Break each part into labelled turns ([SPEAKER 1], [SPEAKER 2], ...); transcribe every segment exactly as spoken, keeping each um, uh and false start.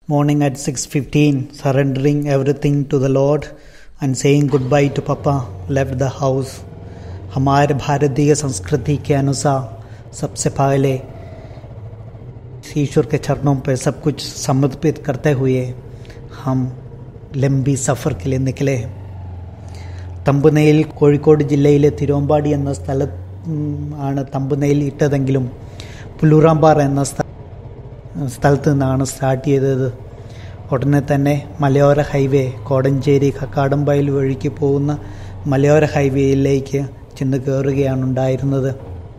[SPEAKER 1] Morning at six fifteen, surrendering everything to the Lord and saying goodbye to Papa, left the house. हमारे भारतीय संस्कृति के अनुसार सबसे पहले ईश्वर के चरणों पर सब कुछ समर्पित करते हुए हम लंबी सफ़र के लिए निकले. തമ്പുനയിൽ കോഴിക്കോട് ജില്ലയിലെ തിരുവമ്പാടി എന്ന സ്ഥലത്ത് ആണ് തമ്പുനയിൽ ഇട്ടതെങ്കിലും പുല്ലൂറാമ്പാറ എന്ന സ്ഥലത്ത് നിന്നാണ് സ്റ്റാർട്ട് ചെയ്തത്. ഉടനെ തന്നെ മലയോര ഹൈവേ കോടഞ്ചേരി കക്കാടംബയൽ വഴിക്ക് പോകുന്ന മലയോര ഹൈവേയിലേക്ക് ചെന്ന് കയറുകയാണ് ഉണ്ടായിരുന്നത്.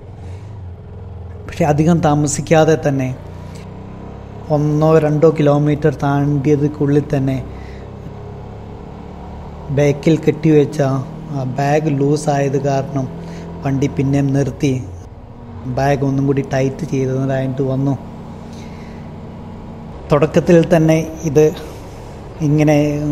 [SPEAKER 1] പക്ഷെ അധികം താമസിക്കാതെ തന്നെ ഒന്നോ രണ്ടോ കിലോമീറ്റർ താണ്ടിയതിനുള്ളിൽ തന്നെ ബാക്കിൽ കെട്ടിവെച്ച ബാഗ് ലൂസായത് കാരണം വണ്ടി പിന്നെ നിർത്തി ബാഗ് ഒന്നും കൂടി ടൈറ്റ് ചെയ്തതായിട്ട് വന്നു. തുടക്കത്തിൽ തന്നെ ഇത് ഇങ്ങനെ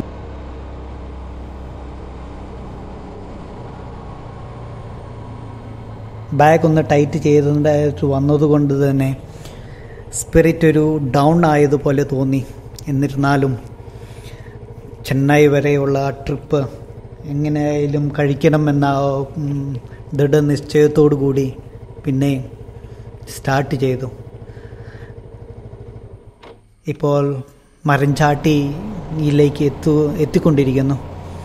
[SPEAKER 1] ബാഗ് ഒന്ന് ടൈറ്റ് ചെയ്തതായിട്ട് വന്നതുകൊണ്ട് തന്നെ സ്പിരിറ്റ് ഒരു ഡൗൺ ആയതുപോലെ തോന്നി. എന്നിരുന്നാലും ചെന്നൈ വരെയുള്ള ആ ട്രിപ്പ് എങ്ങനെയായാലും കഴിക്കണമെന്ന ദൃഢനിശ്ചയത്തോടു കൂടി പിന്നെ സ്റ്റാർട്ട് ചെയ്തു. ഇപ്പോൾ മരഞ്ചാട്ടിയിലേക്ക് എത്തു എത്തിക്കൊണ്ടിരിക്കുന്നു.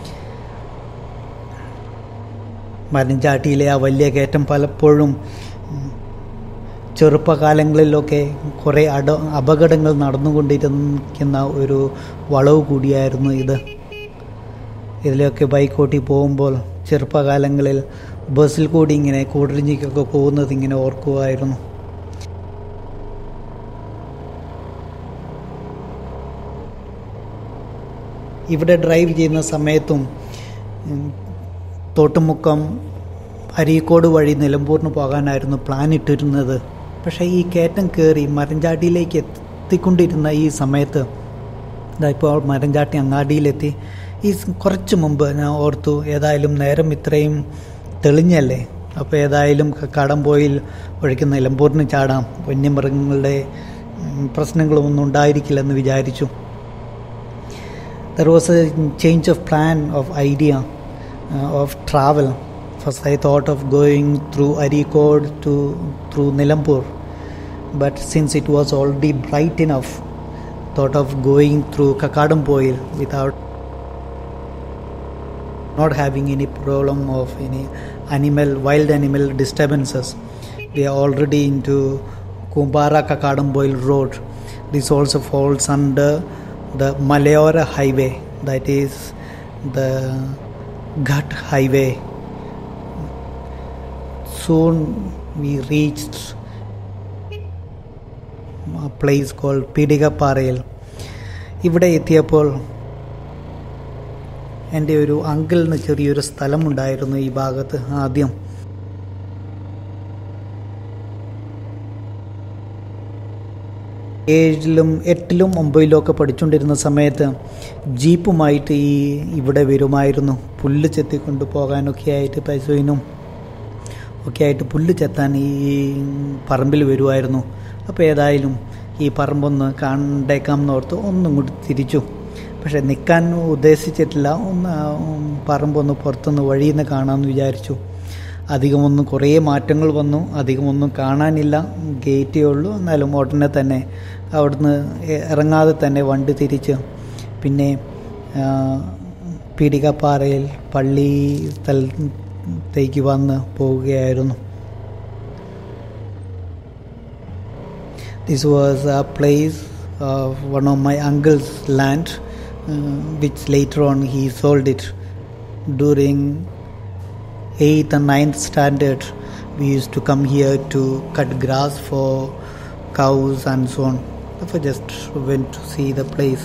[SPEAKER 1] മരഞ്ചാട്ടിയിലെ ആ വലിയ കയറ്റം പലപ്പോഴും ചെറുപ്പകാലങ്ങളിലൊക്കെ കുറേ അട അപകടങ്ങൾ നടന്നുകൊണ്ടിരിക്കുന്ന ഒരു വളവ് കൂടിയായിരുന്നു ഇത്. ഇതിലൊക്കെ ബൈക്ക് ഓട്ടി പോകുമ്പോൾ ചെറുപ്പകാലങ്ങളിൽ ബസ്സിൽ കൂടി ഇങ്ങനെ കൂടരഞ്ഞിക്കൊക്കെ പോകുന്നത് ഇങ്ങനെ ഓർക്കുമായിരുന്നു. ഇവിടെ ഡ്രൈവ് ചെയ്യുന്ന സമയത്തും തോട്ടുമുക്കം അരീക്കോട് വഴി നിലമ്പൂരിന് പോകാനായിരുന്നു പ്ലാൻ ഇട്ടിരുന്നത്. പക്ഷേ ഈ കയറ്റം കയറി മരഞ്ചാട്ടിയിലേക്ക് എത്തിക്കൊണ്ടിരുന്ന ഈ സമയത്ത് ഇപ്പോൾ മരഞ്ചാട്ടി അങ്ങാടിയിലെത്തി. ഈ കുറച്ച് മുമ്പ് ഞാൻ ഓർത്തു ഏതായാലും നേരം ഇത്രയും തെളിഞ്ഞല്ലേ, അപ്പോൾ ഏതായാലും കക്കാടംപോയിൽ വഴിക്ക് നിലമ്പൂരിന് ചാടാം, വന്യമൃഗങ്ങളുടെ പ്രശ്നങ്ങളൊന്നും ഉണ്ടായിരിക്കില്ലെന്ന് വിചാരിച്ചു. There was a change of plan of idea uh, of travel. First I thought of going through Arikod to through Nilambur, but since it was already bright enough, thought of going through Kakadampoil without not having any problem of any animal wild animal disturbances. We are already into Kumbara Kakadampoil road. This also falls under the Malayora highway, that is the Ghat highway. Soon we reached a place called Pidigaparayil. ഇവിടെ എത്തിയപ്പോൾ എൻ്റെ ഒരു അങ്കിളിന് ചെറിയൊരു സ്ഥലമുണ്ടായിരുന്നു ഈ ഭാഗത്ത്. ആദ്യം ഏഴിലും എട്ടിലും ഒമ്പതിലും ഒക്കെ പഠിച്ചുകൊണ്ടിരുന്ന സമയത്ത് ജീപ്പുമായിട്ട് ഈ ഇവിടെ വരുമായിരുന്നു. പുല്ല് ചെത്തിക്കൊണ്ട് പോകാനൊക്കെ ആയിട്ട് പശുവിനും ഒക്കെ ആയിട്ട് പുല്ല് ചെത്താൻ ഈ പറമ്പിൽ വരുമായിരുന്നു. അപ്പോൾ ഏതായാലും ഈ പറമ്പൊന്ന് കണ്ടേക്കാം എന്നോർത്ത് ഒന്നും കൂടി തിരിച്ചു. പക്ഷെ നിൽക്കാൻ ഉദ്ദേശിച്ചിട്ടില്ല, ഒന്ന് പറമ്പൊന്ന് പുറത്തുനിന്ന് വഴിയിൽ നിന്ന് കാണാമെന്ന് വിചാരിച്ചു. അധികമൊന്നും കുറേ മാറ്റങ്ങൾ വന്നു, അധികമൊന്നും കാണാനില്ല, ഗേറ്റേ ഉള്ളൂ. എന്നാലും ഉടനെ തന്നെ അവിടുന്ന് ഇറങ്ങാതെ തന്നെ വണ്ടി തിരിച്ച് പിന്നെ പീടികപ്പാറയിൽ പള്ളി സ്ഥലത്തേക്ക് വന്ന് പോവുകയായിരുന്നു. This was a place of one of my uncle's land, uh, which later on he sold it. During eighth and ninth standard, we used to come here to cut grass for cows and so on. So I just went to see the place.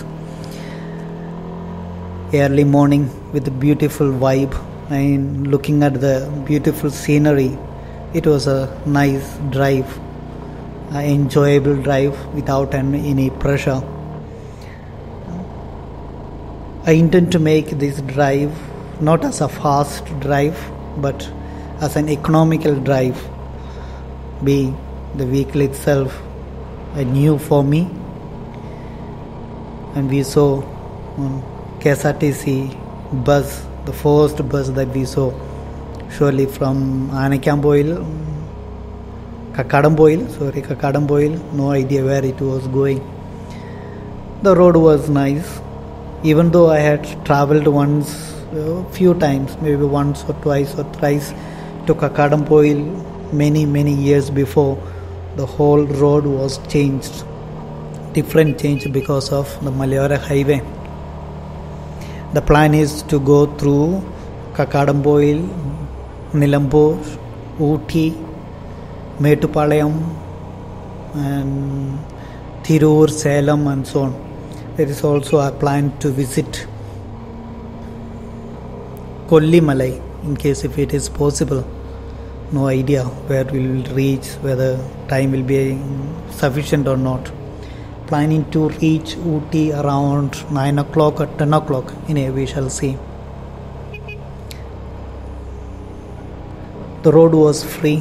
[SPEAKER 1] Early morning with a beautiful vibe and looking at the beautiful scenery. It was a nice drive, an enjoyable drive without any pressure. I intend to make this drive not as a fast drive, but as an economical drive, being the vehicle itself uh, new for me. and we saw um, K S R T C bus, the first bus that we saw, surely from Anakamboil, Kakadamboil, sorry, Kakadamboil, no idea where it was going. The road was nice, even though I had travelled once, a few times, maybe once or twice or thrice to Kakadamboil many, many years before. The whole road was changed, different change because of the Malayora highway. The plan is to go through Kakadamboil, Nilambur, Ooty, Metupalayam and Thirur, Salem and so on. There is also a plan to visit Kollimalai in case if it is possible. No idea where we will reach, whether time will be sufficient or not. Planning to reach Ooty around nine o'clock or ten o'clock. Anyway, we shall see. The road was free.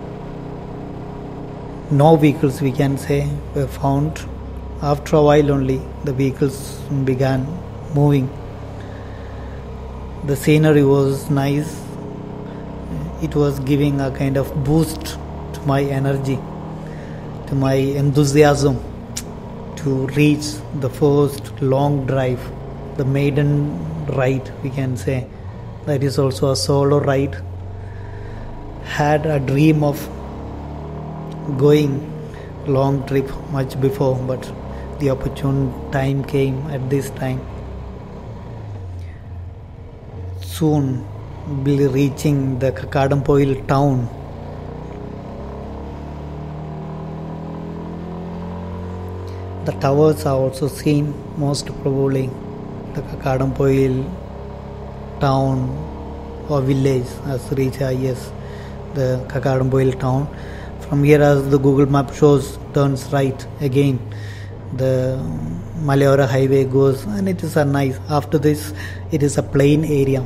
[SPEAKER 1] No vehicles, we can say, were found. After a while only the vehicles began moving. The scenery was nice. It was giving a kind of boost to my energy, to my enthusiasm to reach the first long drive, the maiden ride, we can say. That is also a solo ride. Had a dream of going long trip much before, but the opportune time came at this time. Soon we'll be reaching the Kakadamboil town. The towers are also seen, most probably the Kakadamboil town or village as reached, yes, the Kakadamboil town. From here, as the Google map shows, turns right again. The Malayora highway goes, and it is a nice, after this it is a plain area.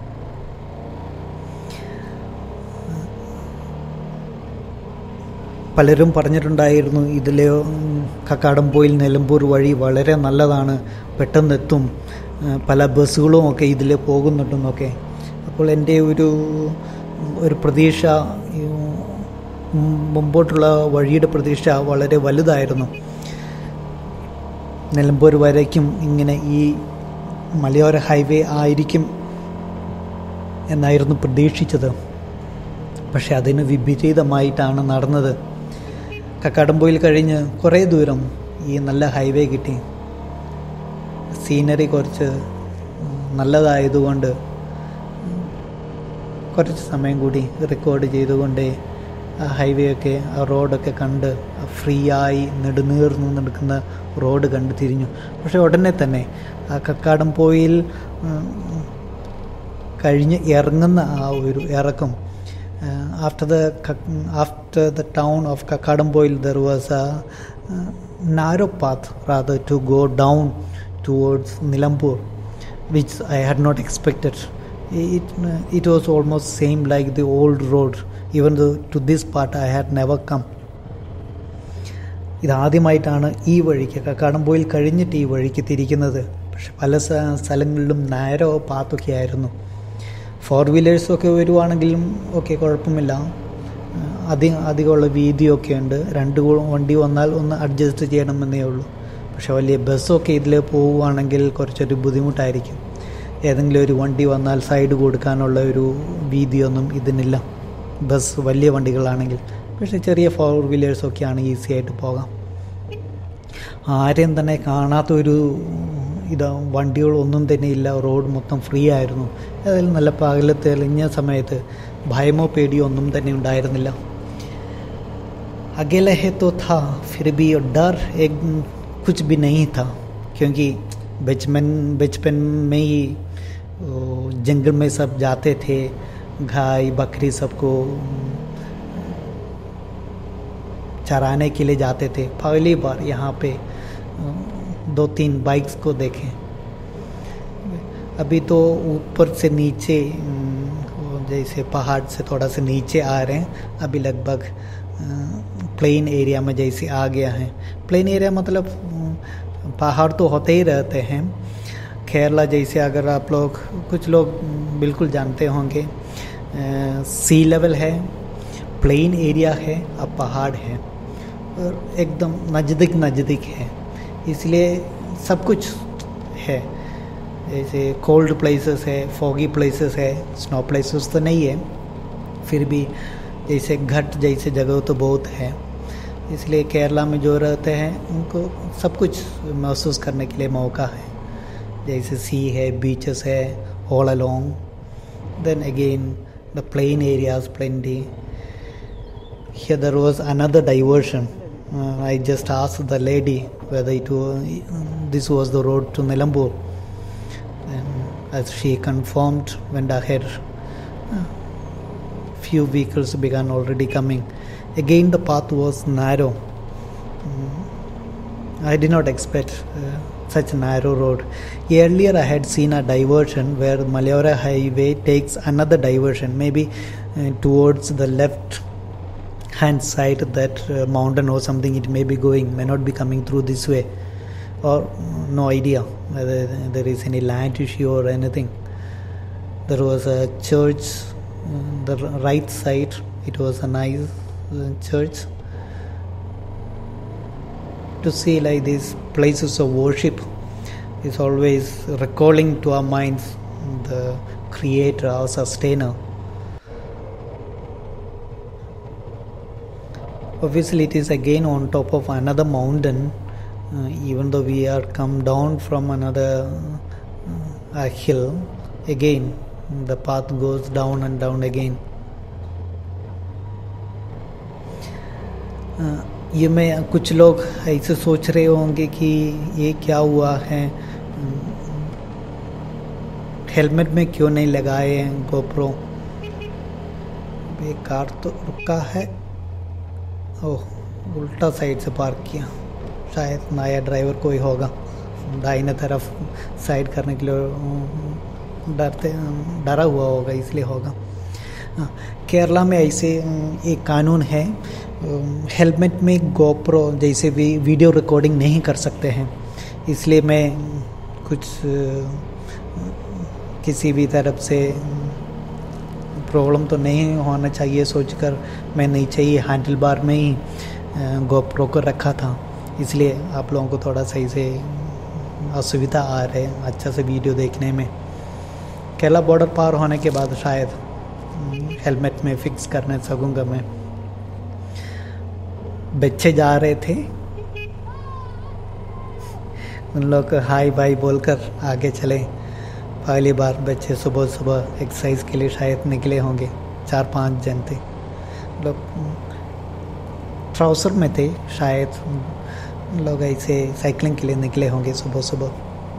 [SPEAKER 1] പലരും പറഞ്ഞിട്ടുണ്ടായിരുന്നു ഇതിലെ കക്കാടംപോയിൽ നിലമ്പൂർ വഴി വളരെ നല്ലതാണ്, പെട്ടെന്നെത്തും, പല ബസ്സുകളും ഒക്കെ ഇതിൽ പോകുന്നുണ്ടെന്നൊക്കെ. അപ്പോൾ എൻ്റെ ഒരു ഒരു പ്രതീക്ഷ, മുമ്പോട്ടുള്ള വഴിയുടെ പ്രതീക്ഷ വളരെ വലുതായിരുന്നു. നിലമ്പൂർ വരയ്ക്കും ഇങ്ങനെ ഈ മലയോര ഹൈവേ ആയിരിക്കും എന്നായിരുന്നു പ്രതീക്ഷിച്ചത്. പക്ഷെ അതിന് വിപരീതമായിട്ടാണ് നടന്നത്. കക്കാടംപോയിൽ കഴിഞ്ഞ് കുറേ ദൂരം ഈ നല്ല ഹൈവേ കിട്ടി. സീനറി കുറച്ച് നല്ലതായതുകൊണ്ട് കുറച്ച് സമയം കൂടി റെക്കോർഡ് ചെയ്തുകൊണ്ട് ആ ഹൈവേ ഒക്കെ, ആ റോഡൊക്കെ കണ്ട് ഫ്രീ ആയി നെടുനീർന്ന് നടക്കുന്ന റോഡ് കണ്ട് തിരിഞ്ഞു. പക്ഷേ ഉടനെ തന്നെ ആ കക്കാടംപോയിൽ കഴിഞ്ഞ് ഇറങ്ങുന്ന ആ ഒരു ഇറക്കം, after the after the town of Kakadamboil there was a uh, narrow path rather to go down towards Nilambur, which I had not expected. It it was almost same like the old road, even though to this part I had never come. ഇതാദ്യമായിട്ടാണ് ഈ വഴിക്ക്, കക്കാടംപോയിൽ കഴിഞ്ഞിട്ട് ഈ വഴിക്ക് തിരിക്കുന്നത്. പക്ഷെ പല സ്ഥലങ്ങളിലും narrow പാത്തൊക്കെ ആയിരുന്നു. Four വീലേഴ്സൊക്കെ വരുവാണെങ്കിലും ഒക്കെ കുഴപ്പമില്ല, അധികം അധികമുള്ള വീതിയൊക്കെ ഉണ്ട്. രണ്ട് വണ്ടി വന്നാൽ ഒന്ന് അഡ്ജസ്റ്റ് ചെയ്യണമെന്നേ ഉള്ളൂ. പക്ഷെ വലിയ ബസ്സൊക്കെ ഇതിൽ പോവുകയാണെങ്കിൽ കുറച്ചൊരു ബുദ്ധിമുട്ടായിരിക്കും. ഏതെങ്കിലും ഒരു വണ്ടി വന്നാൽ സൈഡ് കൊടുക്കാനുള്ള ഒരു വീതിയൊന്നും ഇതിനില്ല, ബസ് വലിയ വണ്ടികളാണെങ്കിൽ. പക്ഷേ ചെറിയ ഫോർ വീലേഴ്സൊക്കെയാണ് ഈസി ആയിട്ട് പോകാം. ആരെയും തന്നെ കാണാത്തൊരു ഇതാ, വണ്ടികളൊന്നും തന്നെ ഇല്ല, റോഡ് മൊത്തം ഫ്രീ ആയിരുന്നു. ഏതായാലും നല്ല പകല് തെളിഞ്ഞ സമയത്ത് ഭയമോ പേടിയോ ഒന്നും തന്നെ ഉണ്ടായിരുന്നില്ല. अकेला है तो था, फिर भी डर एक कुछ भी नहीं था, क्योंकि बचपन बचपन में ही जंगल में सब जाते थे, गाय बकरी सबको चराने के लिए जाते थे. पहली बार यहाँ पे दो तीन बाइक्स को देखें. अभी तो ऊपर से नीचे, जैसे पहाड़ से थोड़ा सा नीचे आ रहे हैं, अभी लगभग प्लेन एरिया में जैसे आ गया है. प्लेन एरिया मतलब पहाड़ तो होते ही रहते हैं। केरला जैसे अगर आप लोग कुछ लोग बिल्कुल जानते होंगे, सी लेवल है, प्लेन एरिया है, अब पहाड़ है और एकदम नज़दीक नज़दीक है, इसलिए सब कुछ है। जैसे कोल्ड प्लेसेस है, फॉगी प्लेसेस है, स्नो प्लेसेस तो नहीं है, फिर भी जैसे घाट जैसे जगह तो बहुत है। इसलिए केरला में जो रहते हैं उनको सब कुछ महसूस करने के लिए मौका है। जैसे सी है, बीचेस है all along, then again the plain areas plenty. Here there was another diversion. uh, I just asked the lady whether it was, this was the road to Nilambur, and as she confirmed, went ahead. uh, few vehicles began already coming. Again the path was narrow. I did not expect uh, such a narrow road. Earlier I had seen a diversion where Malayora highway takes another diversion, maybe uh, towards the left hand side, that uh, mountain or something it may be going, may not be coming through this way, or no idea whether there is any land issue or anything. There was a church, uh, the right side, it was a nice uh, church. To see like these places of worship is always recalling to our minds the creator, our sustainer. Obviously it is again on top of another mountain, uh, even though we are come down from another uh, hill, again the path goes down and down again. uh, ये मैं कुछ लोग ऐसे सोच रहे होंगे कि ये क्या हुआ है, हेलमेट में क्यों नहीं लगाए हैं गोप्रो। ये कार तो रुका है, ओह उल्टा साइड से पार्क किया, शायद नया ड्राइवर कोई होगा, दाहिने तरफ साइड करने के लिए डरते डरा हुआ होगा, इसलिए होगा। केरला में ऐसे एक कानून है, हेलमेट में गोप्रो जैसे भी वीडियो रिकॉर्डिंग नहीं कर सकते हैं, इसलिए मैं कुछ किसी भी तरफ से प्रॉब्लम तो नहीं होना चाहिए सोचकर मैं नीचे ही हैंडल बार में ही गोप्रो को रखा था, इसलिए आप लोगों को थोड़ा सही से असुविधा आ रहे अच्छा से वीडियो देखने में। केरला बॉर्डर पार होने के बाद शायद हेलमेट में फिक्स करने सकूँगा मैं। बच्चे जा रहे थे, उन लोग हाय बाय बोलकर आगे चले। पहली बार बच्चे सुबह सुबह एक्सरसाइज के लिए शायद निकले होंगे, चार पांच जन थे, लोग ट्राउसर में थे, शायद लोग ऐसे साइकिलिंग के लिए निकले होंगे सुबह सुबह।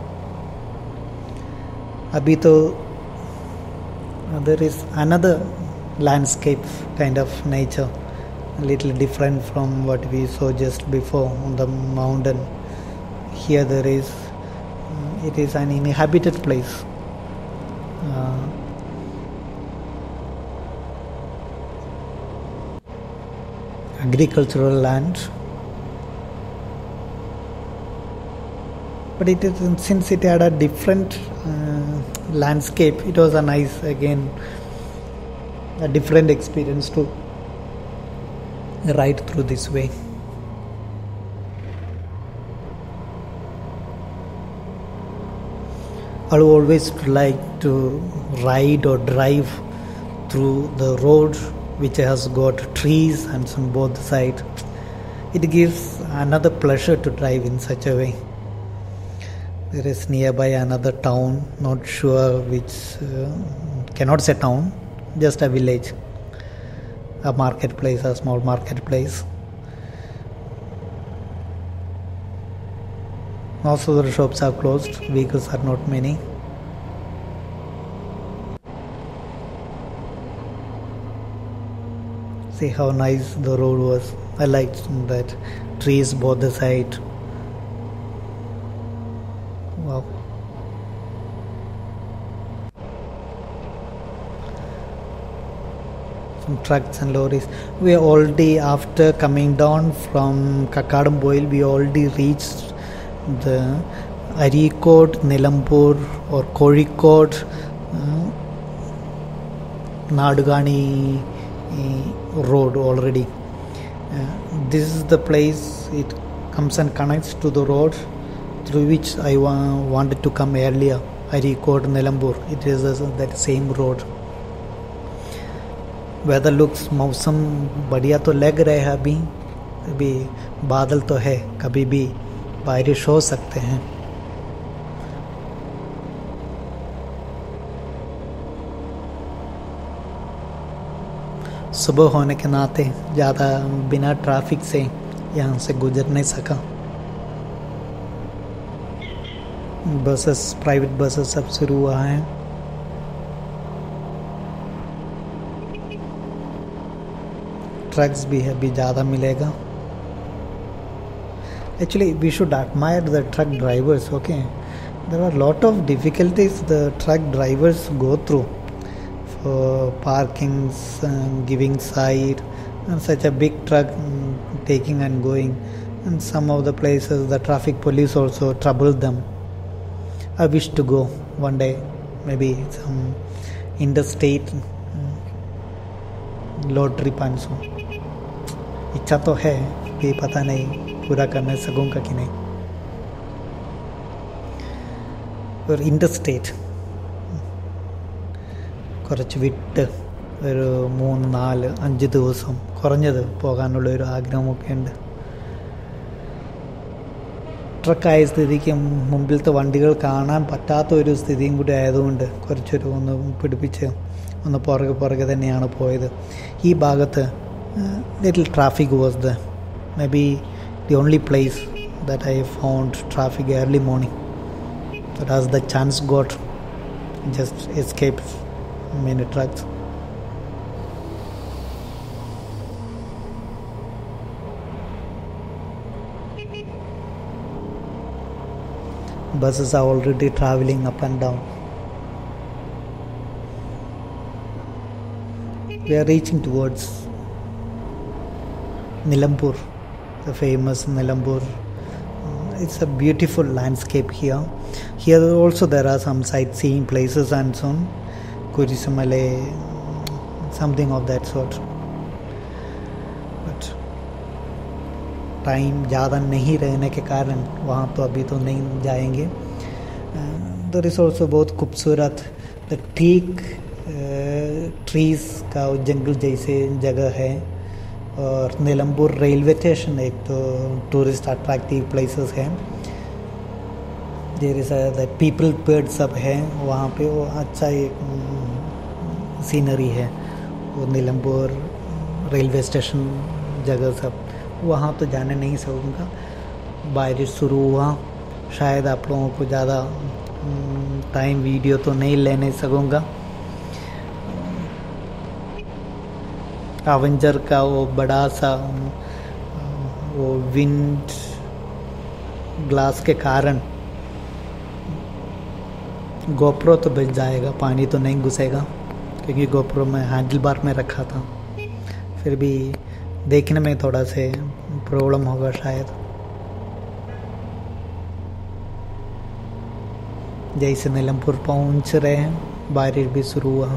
[SPEAKER 1] अभी तो there is another landscape kind of nature, a little different from what we saw just before on the mountain. Here there is, it is an inhabited place. Uh, agricultural land, but it is, since it had a different uh, landscape, it was a nice, again a different experience to ride through this way. I always like to ride or drive through the road which has got trees and on both sides. It gives another pleasure to drive in such a way. There is nearby another town, not sure which, uh, cannot say town, just a village, a marketplace, a small marketplace. Most of the shops are closed, vehicles are not many. See how nice the road was. I liked that, trees both the side. Wow. Some trucks and lorries. We already, after coming down from Kakadamboil, we already reached the Arikod, Nilambur or Kozhikode, uh, Nadugani uh, road already. Uh, this is the place it comes and connects to the road through which I wa- wanted to come earlier. Arikod, Nilambur. It is uh, that same road. Weather looks मौसम बढ़िया तो लग रहा है अभी अभी बादल तो है, कभी भी बारिश हो सकते हैं. सुबह होने के नाते ज़्यादा बिना ट्रैफिक से यहाँ से गुजर नहीं सका. बसेस, प्राइवेट बसेस सब शुरू हुआ है. ट्रक्स भी है, अभी ज़्यादा मिलेगा. Actually, we should admire the truck drivers, okay? There are a lot of difficulties the truck drivers go through for parkings, and giving side, and such a big truck um, taking and going. And some of the places the traffic police also trouble them. I wish to go one day, maybe some interstate load trip and so. इच्छा तो है, ये पता नहीं पूरा करने सकूँगा कि नहीं. ഒരു ഇൻ്റർസ്റ്റേറ്റ് കുറച്ച് വിട്ട് ഒരു മൂന്ന് നാല് അഞ്ച് ദിവസം കുറഞ്ഞത് പോകാനുള്ള ഒരു ആഗ്രഹമൊക്കെ ഉണ്ട്. ട്രക്കായ സ്ഥിതിക്ക് മുമ്പിലത്തെ വണ്ടികൾ കാണാൻ പറ്റാത്ത ഒരു സ്ഥിതിയും കൂടി ആയതുകൊണ്ട് കുറച്ചൊരു ഒന്ന് പിടിപ്പിച്ച് ഒന്ന് പുറകെ പുറകെ തന്നെയാണ് പോയത്. ഈ ഭാഗത്ത് little traffic was the maybe the only place that I found traffic early morning. That has the chance got just escapes many trucks. Buses are already traveling up and down. We are reaching towards Nilambur, the famous Nilambur. It's a beautiful landscape here. Here also there are some sightseeing places and so on. Kurisamale, something of that sort. But time ज़्यादा नहीं रहने के कारण वहाँ तो अभी तो नहीं जाएंगे. देयर इज़ ऑल्सो बहुत खूबसूरत द ठीक ट्रीज़ का जंगल जैसे जगह है. और नीलंबूर रेलवे स्टेशन एक तो टूरिस्ट अट्रैक्टिव प्लेसेस है. देयर इज़ दैट पीपल पेड़ सब है वहाँ पे. वो अच्छा एक सीनरी है वो नीलंबूर रेलवे स्टेशन जगह सब. वहाँ तो जाने नहीं सकूँगा. बारिश शुरू हुआ, शायद आप लोगों को ज़्यादा टाइम वीडियो तो नहीं लेने सकूँगा. एवेंजर का वो बड़ा सा वो विंड ग्लास के कारण गोप्रो तो बच जाएगा, पानी तो नहीं घुसेगा क्योंकि गोप्रो में हैंडल बार में रखा था. फिर भी देखने में थोड़ा से प्रॉब्लम होगा शायद. जैसे नीलमपुर पहुंच रहे हैं बारिश भी शुरू हुआ.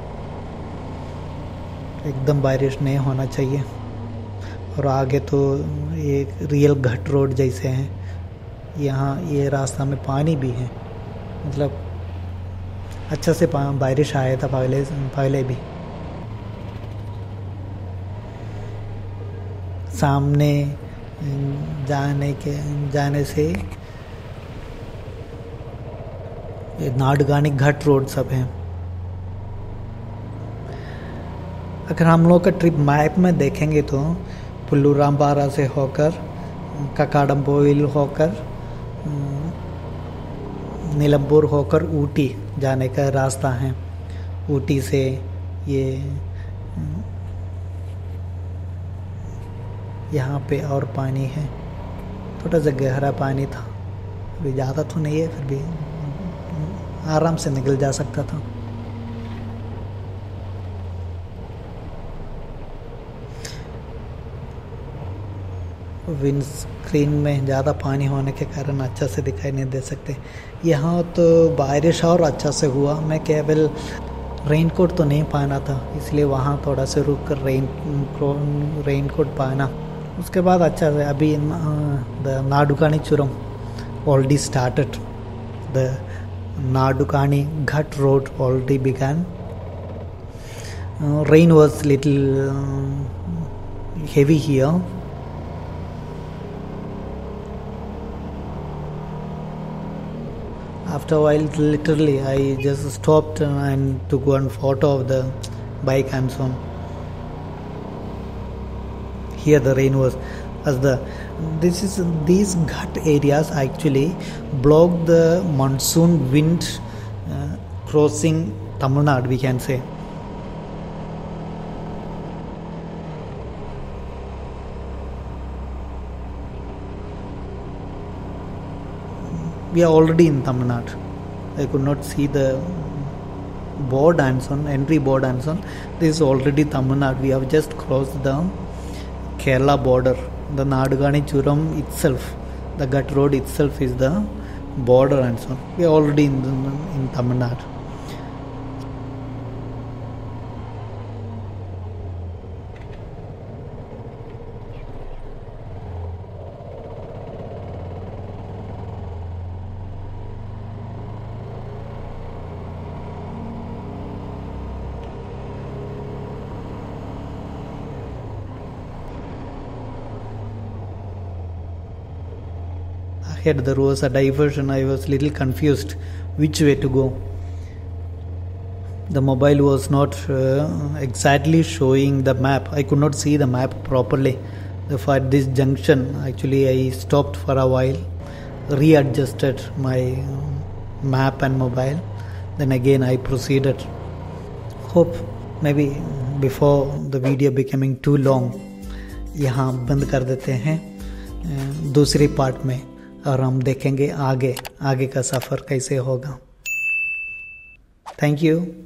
[SPEAKER 1] एकदम बारिश नहीं होना चाहिए. और आगे तो एक रियल घाट रोड जैसे हैं. यहाँ ये रास्ता में पानी भी है, मतलब अच्छा से बारिश आया था पहले पहले भी. सामने जाने के जाने से ये नाडगानी घाट रोड सब है. अगर हम लोग का ट्रिप मैप में देखेंगे तो पुल्लूरामबारा से होकर ककाडम्बोइल होकर नीलंबूर होकर ऊटी जाने का रास्ता है. ऊटी से ये यहाँ पे और पानी है, थोड़ा सा गहरा पानी था. अभी ज़्यादा तो नहीं है, फिर भी आराम से निकल जा सकता था. विंड स्क्रीन में ज़्यादा पानी होने के कारण अच्छा से दिखाई नहीं दे सकते। यहाँ तो बारिश और अच्छा से हुआ, मैं केवल रेनकोट तो नहीं पहना था, इसलिए वहाँ थोड़ा से रुक कर रेन रेनकोट पहना। उसके बाद अच्छा से अभी the Nadukani Churam already started, the Nadukani ghat road already began. Rain was little uh, heavy here. After a while, literally, I just stopped and took one photo of the bike and so on. Here the rain was, as the this is these ghat areas actually block the monsoon wind uh, crossing Tamil Nadu, we can say. We are already in Tamil Nadu. I could not see the board and so on, entry board and so on. This is already Tamil Nadu. We have just crossed the Kerala border. The Nadugani Churam itself, the Ghat road itself is the border and so on. We are already in, the, in Tamil Nadu. Ahead there was a diversion. I was little confused which way to go. The mobile was not uh, exactly showing the map. I could not see the map properly. Therefore at this junction actually I stopped for a while, readjusted my map and mobile, then again I proceeded. Hope maybe before the video becoming too long, यहाँ बंद कर देते हैं दूसरी part में, और हम देखेंगे आगे आगे का सफ़र कैसे होगा। Thank you.